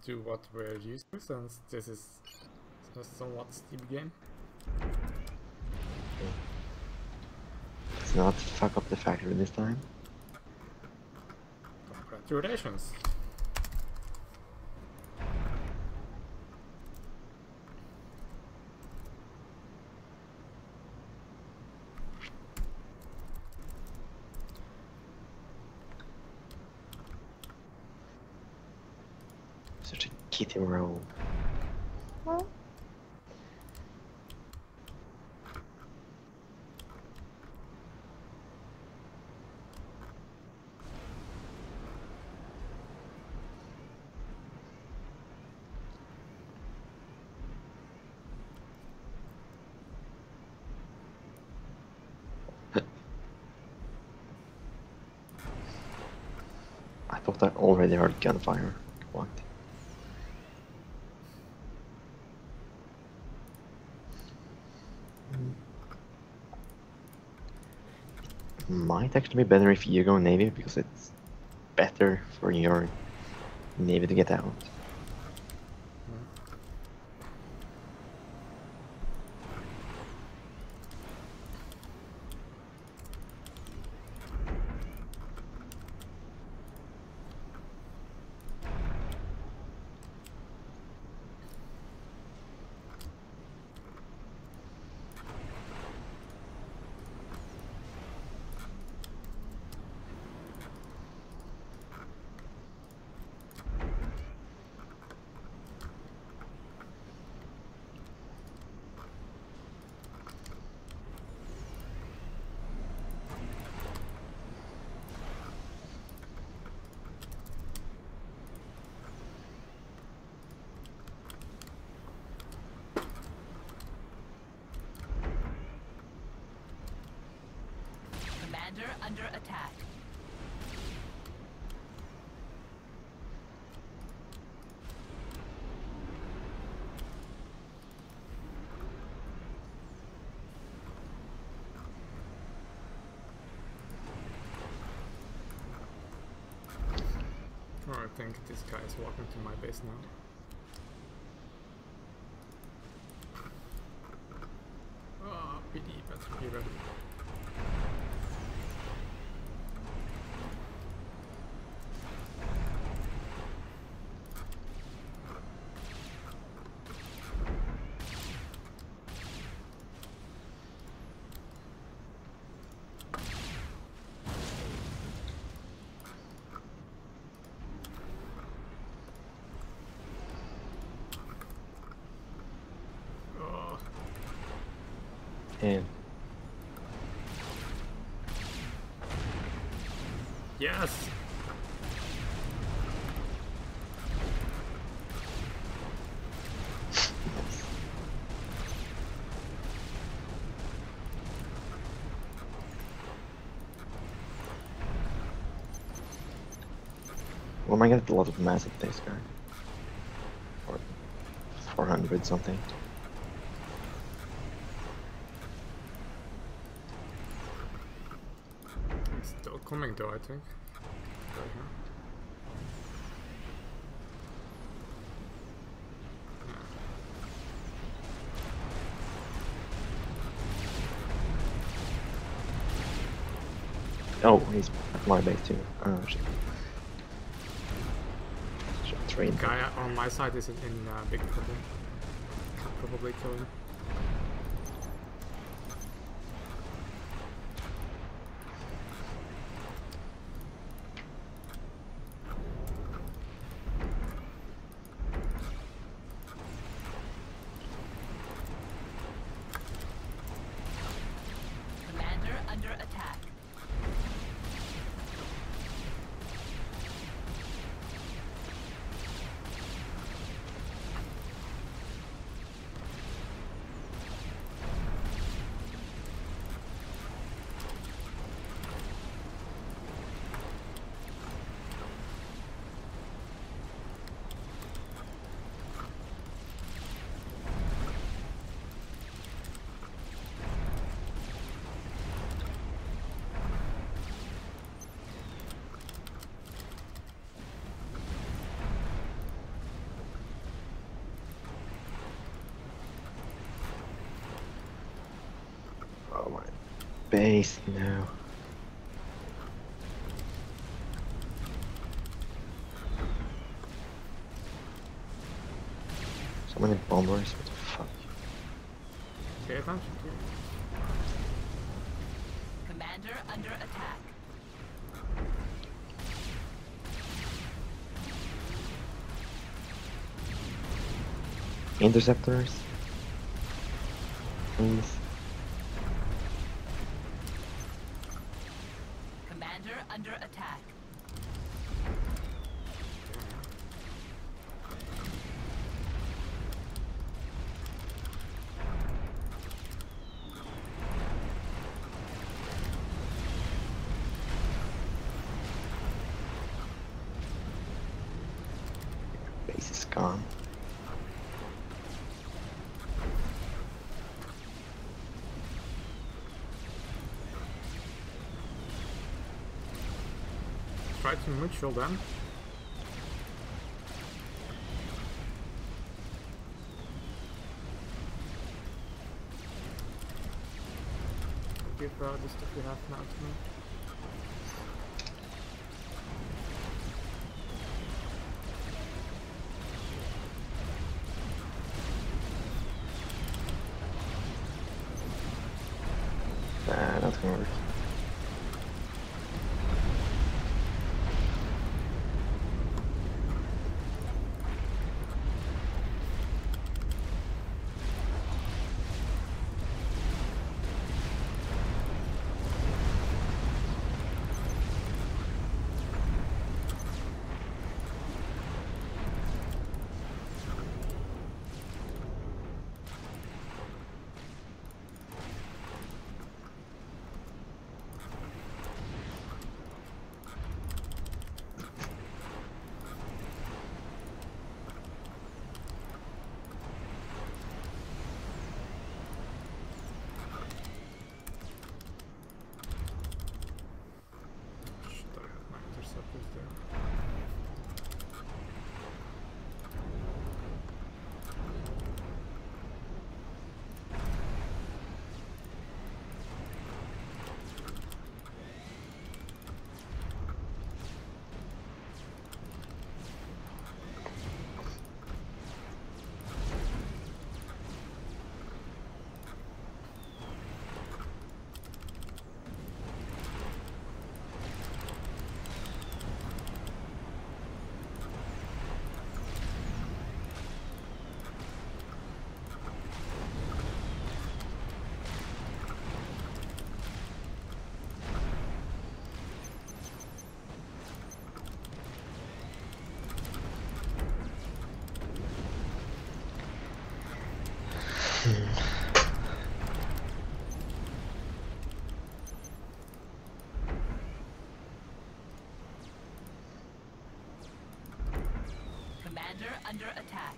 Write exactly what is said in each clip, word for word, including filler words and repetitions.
do what we're used to, since this is a somewhat steep game. Let's not fuck up the factory this time. Congratulations. Such a kitty roll. Well. I thought I already heard gunfire. What? It might actually be better if you go Navy, because it's better for your Navy to get out. Under attack. Oh, I think this guy is walking to my base now. Oh, P D, better be ready. And yes! well, I get a lot of mass at this guy. Or four hundred something. Still coming though, I think. Right here. Oh, he's at my base too. Oh shit. Should train. The guy on my side is in, in uh, big trouble. Could probably kill him. Under attack. base, no. So many bombers, what the fuck? Pay attention to it. Commander under attack. Interceptors? Please. Commander under attack. Base is gone. Try to neutral them. Give uh, the stuff you have now to me. Nah, that's gonna work. Should I have my interceptors there? Commander under attack.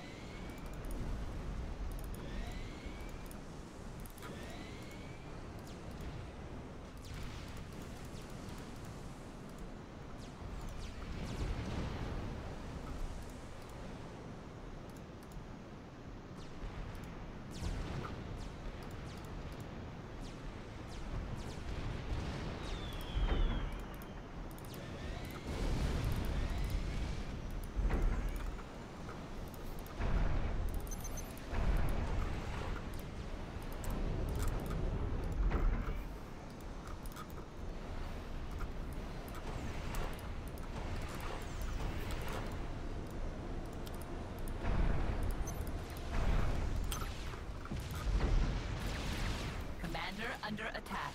Commander under attack.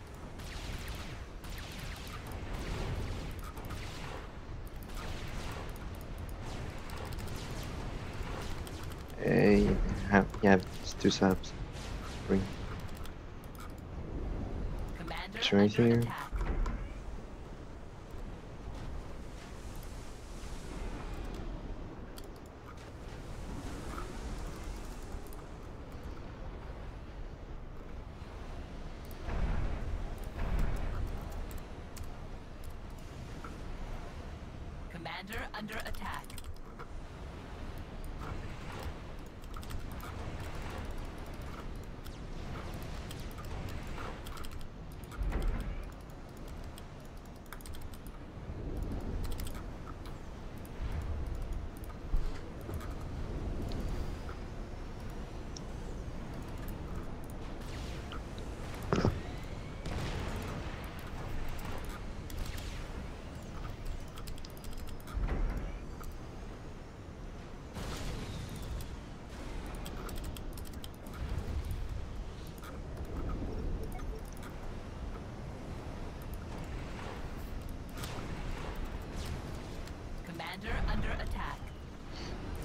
Hey, have, yeah, it's two subs. Three. Commander It's right under here. attack. Commander under attack.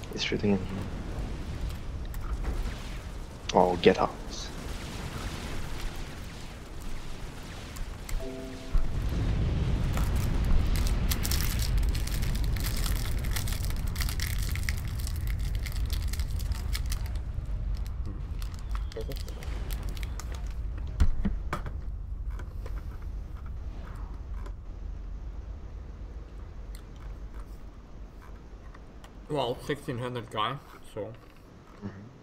He's shooting in here. Oh, get out. Well, sixteen hundred guy, so. Mm-hmm.